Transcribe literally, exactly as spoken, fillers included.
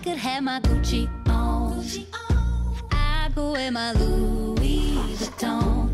could have my Gucci on, I go wear my Louis Vuitton.